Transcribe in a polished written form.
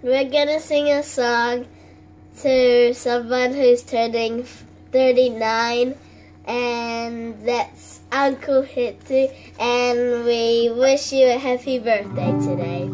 We're gonna sing a song to someone who's turning 39, and that's Uncle Hitu, and we wish you a happy birthday today.